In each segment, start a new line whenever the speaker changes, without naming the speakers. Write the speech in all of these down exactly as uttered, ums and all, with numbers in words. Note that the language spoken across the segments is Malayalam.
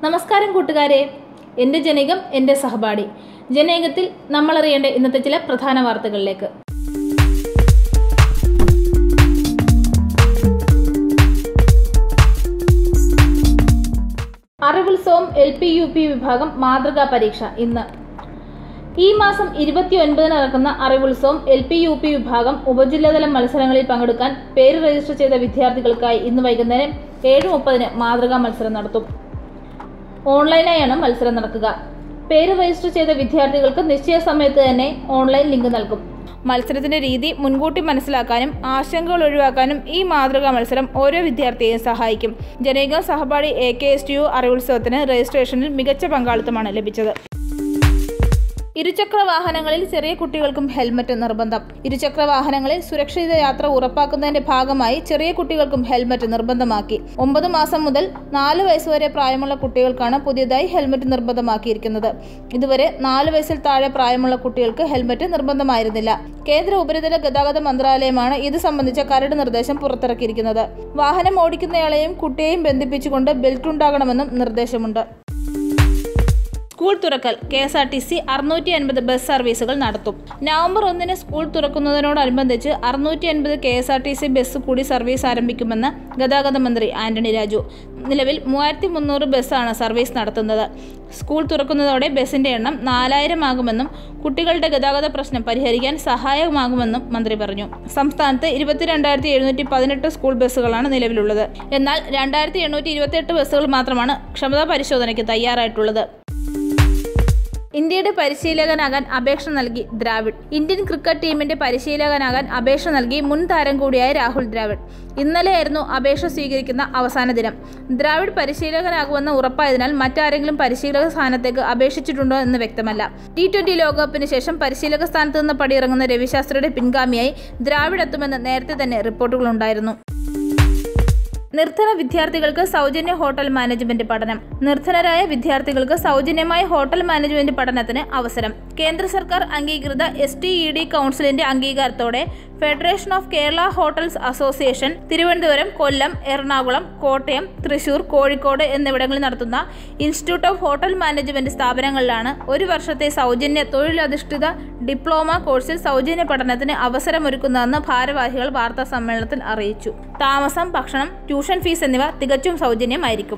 നമസ്കാരം കൂട്ടുകാരെ, എൻ്റെ ജനകം എൻ്റെ സഹപാഠി ജനകത്തിൽ നമ്മൾ അറിയേണ്ട ഇന്നത്തെ ചില പ്രധാന വാർത്തകളിലേക്ക്. അറിവുത്സവം എൽ പി യു പി വിഭാഗം മാതൃകാ പരീക്ഷ ഇന്ന്. ഈ മാസം ഇരുപത്തി ഒൻപതിന് നടക്കുന്ന അറിവുത്സവം എൽ പി യു പി വിഭാഗം ഉപജില്ലാതല മത്സരങ്ങളിൽ പങ്കെടുക്കാൻ പേര് രജിസ്റ്റർ ചെയ്ത വിദ്യാർത്ഥികൾക്കായി ഇന്ന് വൈകുന്നേരം ഏഴ് മുപ്പതിന് മാതൃകാ മത്സരം നടത്തും. ഓൺലൈനായാണ് മത്സരം നടക്കുക. പേര് രജിസ്റ്റർ ചെയ്ത വിദ്യാർത്ഥികൾക്ക് നിശ്ചയ സമയത്ത് തന്നെ ഓൺലൈൻ ലിങ്ക് നൽകും. മത്സരത്തിന്റെ രീതി മുൻകൂട്ടി മനസ്സിലാക്കാനും ആശങ്കകൾ ഒഴിവാക്കാനും ഈ മാതൃകാ മത്സരം ഓരോ വിദ്യാർത്ഥിയെയും സഹായിക്കും. ജനൈകം സഹപാഠി A K S T U അറിവുത്സവത്തിന് രജിസ്ട്രേഷനിൽ മികച്ച പങ്കാളിത്തമാണ് ലഭിച്ചത്. ഇരുചക്ര വാഹനങ്ങളിൽ ചെറിയ കുട്ടികൾക്കും ഹെൽമറ്റ് നിർബന്ധം. ഇരുചക്ര വാഹനങ്ങളിൽ സുരക്ഷിത യാത്ര ഉറപ്പാക്കുന്നതിന്റെ ഭാഗമായി ചെറിയ കുട്ടികൾക്കും ഹെൽമറ്റ് നിർബന്ധമാക്കി. ഒമ്പത് മാസം മുതൽ നാല് വയസ്സുവരെ പ്രായമുള്ള കുട്ടികൾക്കാണ് പുതിയതായി ഹെൽമറ്റ് നിർബന്ധമാക്കിയിരിക്കുന്നത്. ഇതുവരെ നാല് വയസ്സിൽ താഴെ പ്രായമുള്ള കുട്ടികൾക്ക് ഹെൽമറ്റ് നിർബന്ധമായിരുന്നില്ല. കേന്ദ്ര ഉപരിതല ഗതാഗത മന്ത്രാലയമാണ് ഇത് സംബന്ധിച്ച കരട് നിർദ്ദേശം പുറത്തിറക്കിയിരിക്കുന്നത്. വാഹനം ഓടിക്കുന്നയാളെയും കുട്ടിയെയും ബന്ധിപ്പിച്ചുകൊണ്ട് ബെൽറ്റ് ഉണ്ടാകണമെന്നും നിർദ്ദേശമുണ്ട്. സ്കൂൾ തുറക്കൽ K S R T C അറുന്നൂറ്റി അൻപത് ബസ് സർവീസുകൾ നടത്തും. നവംബർ ഒന്നിന് സ്കൂൾ തുറക്കുന്നതിനോടനുബന്ധിച്ച് അറുന്നൂറ്റി അൻപത് K S R T C bus കൂടി സർവീസ് ആരംഭിക്കുമെന്ന് ഗതാഗത മന്ത്രി ആന്റണി രാജു. നിലവിൽ മൂവായിരത്തി മുന്നൂറ് ബസ്സാണ് സർവീസ് നടത്തുന്നത്. സ്കൂൾ തുറക്കുന്നതോടെ ബസിന്റെ എണ്ണം നാലായിരം ആകുമെന്നും കുട്ടികളുടെ ഗതാഗത പ്രശ്നം പരിഹരിക്കാൻ സഹായകമാകുമെന്നും മന്ത്രി പറഞ്ഞു. സംസ്ഥാനത്ത് ഇരുപത്തിരണ്ടായിരത്തി എഴുന്നൂറ്റി പതിനെട്ട് സ്കൂൾ ബസ്സുകളാണ് നിലവിലുള്ളത്. എന്നാൽ രണ്ടായിരത്തി എണ്ണൂറ്റി ഇരുപത്തി എട്ട് ബസ്സുകൾ മാത്രമാണ് ക്ഷമതാ പരിശോധനയ്ക്ക് തയ്യാറായിട്ടുള്ളത്. ഇന്ത്യയുടെ പരിശീലകനാകാൻ അപേക്ഷ നൽകി ദ്രാവിഡ്. ഇന്ത്യൻ ക്രിക്കറ്റ് ടീമിന്റെ പരിശീലകനാകാൻ അപേക്ഷ നൽകി മുൻ താരം കൂടിയായ രാഹുൽ ദ്രാവിഡ്. ഇന്നലെയായിരുന്നു അപേക്ഷ സ്വീകരിക്കുന്ന അവസാന ദിനം. ദ്രാവിഡ് പരിശീലകനാകുമെന്ന് ഉറപ്പായതിനാൽ മറ്റാരെങ്കിലും പരിശീലക സ്ഥാനത്തേക്ക് അപേക്ഷിച്ചിട്ടുണ്ടോ എന്ന് വ്യക്തമല്ല. ടി ട്വന്റി ലോകകപ്പിന് ശേഷം പരിശീലക സ്ഥാനത്ത് നിന്ന് പടിയിറങ്ങുന്ന രവിശാസ്ത്രിയുടെ പിൻഗാമിയായി ദ്രാവിഡ് എത്തുമെന്ന് നേരത്തെ തന്നെ റിപ്പോർട്ടുകളുണ്ടായിരുന്നു. നിർധന വിദ്യാർത്ഥികൾക്ക് സൗജന്യ ഹോട്ടൽ മാനേജ്മെന്റ് പഠനം. നിർധനരായ വിദ്യാർത്ഥികൾക്ക് സൗജന്യമായ ഹോട്ടൽ മാനേജ്മെന്റ് പഠനത്തിന് അവസരം. കേന്ദ്ര സർക്കാർ അംഗീകൃത എസ് ടി ഇ ഡി കൗൺസിലിന്റെ അംഗീകാരത്തോടെ federation of Kerala hotels association Thiruvananthapuram, Kollam, Ernakulam, Kottayam, Thrissur, Kozhikode എന്നിവിടങ്ങളിൽ നടത്തുന്ന ഇൻസ്റ്റിറ്റ്യൂട്ട് ഓഫ് ഹോട്ടൽ മാനേജ്മെന്റ് സ്ഥാപനങ്ങളിലാണ് ഒരു വർഷത്തെ സൗജന്യ തൊഴിലധിഷ്ഠിത ഡിപ്ലോമ കോഴ്സിൽ സൗജന്യ പഠനത്തിന് അവസരമൊരുക്കുന്നതെന്ന് ഭാരവാഹികൾ വാർത്താ സമ്മേളനത്തിൽ അറിയിച്ചു. താമസം, ഭക്ഷണം, ട്യൂഷൻ ഫീസ് എന്നിവ തികച്ചും സൗജന്യമായിരിക്കും.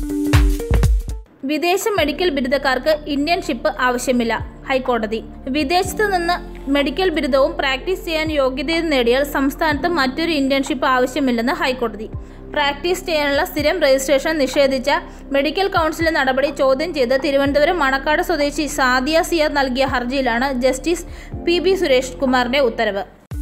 വിദേശ മെഡിക്കൽ ബിരുദക്കാർക്ക് ഇന്റേൺഷിപ്പ് ആവശ്യമില്ല. ഹൈക്കോടതി. വിദേശത്ത് നിന്ന് മെഡിക്കൽ ബിരുദവും പ്രാക്ടീസ് ചെയ്യാൻ യോഗ്യതയും നേടിയാൽ സംസ്ഥാനത്ത് മറ്റൊരു ഇന്റേൺഷിപ്പ് ആവശ്യമില്ലെന്ന് ഹൈക്കോടതി. പ്രാക്ടീസ് ചെയ്യാനുള്ള സ്ഥിരം രജിസ്ട്രേഷൻ നിഷേധിച്ച മെഡിക്കൽ കൗൺസിൽ നടപടി ചോദ്യം ചെയ്ത് തിരുവനന്തപുരം മണക്കാട് സ്വദേശി സാദിയ സിയാർ നൽകിയ ഹർജിയിലാണ് ജസ്റ്റിസ് പി ബി സുരേഷ് കുമാറിന്റെ ഉത്തരവ്.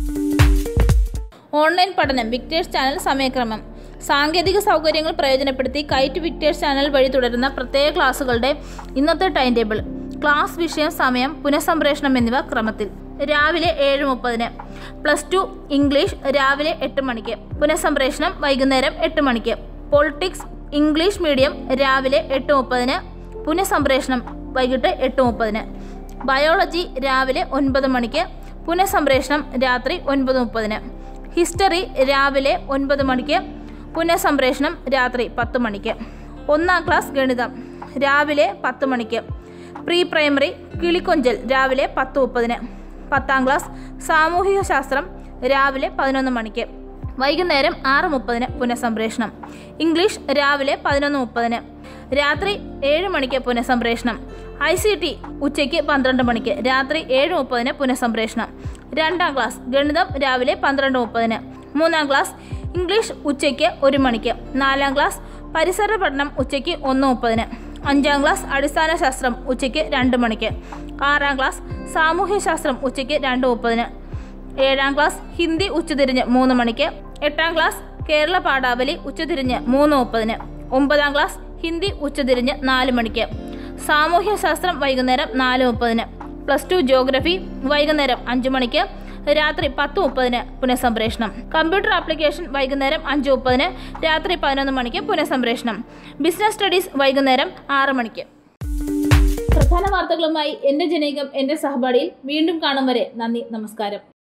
ഓൺലൈൻ പഠനം വിക്ടേഴ്സ് ചാനൽ സമയക്രമം. സാങ്കേതിക സൗകര്യങ്ങൾ പ്രയോജനപ്പെടുത്തി കൈറ്റ് വിക്ടേഴ്സ് ചാനൽ വഴി തുടരുന്ന പ്രത്യേക ക്ലാസുകളുടെ ഇന്നത്തെ ടൈം ടേബിൾ. ക്ലാസ്, വിഷയം, സമയം, പുനഃസംപ്രേഷണം എന്നിവ ക്രമത്തിൽ. രാവിലെ ഏഴ് മുപ്പതിന് പ്ലസ് ടു ഇംഗ്ലീഷ് രാവിലെ എട്ട് മണിക്ക്, പുനഃസംപ്രേഷണം വൈകുന്നേരം എട്ട് മണിക്ക്. പൊളിറ്റിക്സ് ഇംഗ്ലീഷ് മീഡിയം രാവിലെ എട്ട് മുപ്പതിന്, പുനഃസംപ്രേഷണം വൈകിട്ട് എട്ട് മുപ്പതിന്. ബയോളജി രാവിലെ ഒൻപത് മണിക്ക്, പുനഃസംപ്രേഷണം രാത്രി ഒൻപത് മുപ്പതിന്. ഹിസ്റ്ററി രാവിലെ ഒൻപത് മണിക്ക്, പുനഃസംപ്രേഷണം രാത്രി പത്ത് മണിക്ക്. ഒന്നാം ക്ലാസ് ഗണിതം രാവിലെ പത്ത് മണിക്ക്. പ്രീ പ്രൈമറി കിളിക്കൊഞ്ചൽ രാവിലെ പത്ത് മുപ്പതിന്. പത്താം ക്ലാസ് സാമൂഹിക ശാസ്ത്രം രാവിലെ പതിനൊന്ന് മണിക്ക്. വൈകുന്നേരം ആറ് മുപ്പതിന് പുനഃസംപ്രേഷണം. ഇംഗ്ലീഷ് രാവിലെ പതിനൊന്ന് മുപ്പതിന്. രാത്രി ഏഴ് മണിക്ക് പുനഃസംപ്രേഷണം. ഐ സി ടി ഉച്ചയ്ക്ക് പന്ത്രണ്ട് മണിക്ക്. രാത്രി ഏഴ് മുപ്പതിന് പുനഃസംപ്രേഷണം. രണ്ടാം ക്ലാസ് ഗണിതം രാവിലെ പന്ത്രണ്ട് മുപ്പതിന്. മൂന്നാം ക്ലാസ് ഇംഗ്ലീഷ് ഉച്ചയ്ക്ക് ഒരു മണിക്ക്. നാലാം ക്ലാസ് പരിസര പഠനം ഉച്ചയ്ക്ക് ഒന്ന് മുപ്പതിന്. അഞ്ചാം ക്ലാസ് അടിസ്ഥാന ശാസ്ത്രം ഉച്ചയ്ക്ക് രണ്ട് മണിക്ക്. ആറാം ക്ലാസ് സാമൂഹ്യശാസ്ത്രം ഉച്ചയ്ക്ക് രണ്ട് മുപ്പതിന്. ഏഴാം ക്ലാസ് ഹിന്ദി ഉച്ചതിരിഞ്ഞ് മൂന്ന് മണിക്ക്. എട്ടാം ക്ലാസ് കേരള പാഠാവലി ഉച്ചതിരിഞ്ഞ് മൂന്ന് മുപ്പതിന്. ഒമ്പതാം ക്ലാസ് ഹിന്ദി ഉച്ചതിരിഞ്ഞ് നാല് മണിക്ക്. സാമൂഹ്യശാസ്ത്രം വൈകുന്നേരം നാല് മുപ്പതിന്. പ്ലസ് ടു ജോഗ്രഫി വൈകുന്നേരം അഞ്ച് മണിക്ക്. രാത്രി പത്ത് മുപ്പതിന് പുനഃസംപ്രേഷണം. കമ്പ്യൂട്ടർ ആപ്ലിക്കേഷൻ വൈകുന്നേരം അഞ്ച് മുപ്പതിന്. രാത്രി പതിനൊന്ന് മണിക്ക് പുനഃസംപ്രേഷണം. ബിസിനസ് സ്റ്റഡീസ് വൈകുന്നേരം ആറ് മണിക്ക്. പ്രധാന വാർത്തകളുമായി എൻ്റെ ജനകം എൻ്റെ സഹപാഠിയിൽ വീണ്ടും കാണും വരെ നന്ദി, നമസ്കാരം.